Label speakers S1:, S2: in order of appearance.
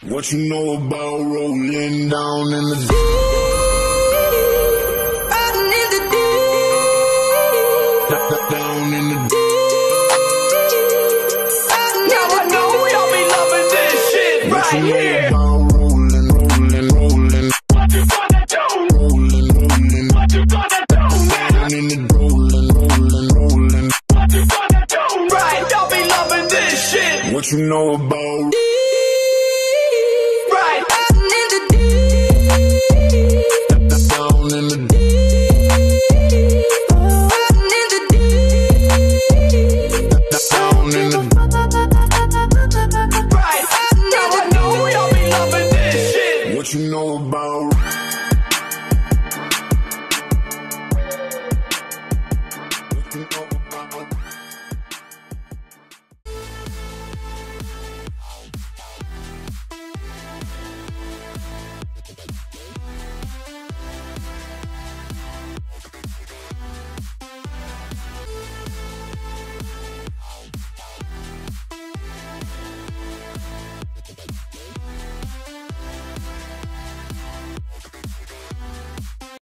S1: What you know about rolling down in the deep?
S2: Riding in the deep.
S1: Down in the deep.
S3: Now I know y'all be loving this shit right here.
S1: About rolling, rolling, rolling.
S3: What you gonna do?
S1: Rolling, rolling.
S3: What you gonna do now?
S1: Down in the rolling, rolling, rolling.
S3: What you gonna do? Right, y'all be loving this shit.
S1: What you know about?
S3: Right.
S2: Riding in the deep.
S1: Down in the deep.
S2: Riding in the deep.
S1: Down in the
S3: Right. Now I know y'all be loving this shit.
S1: What you know about?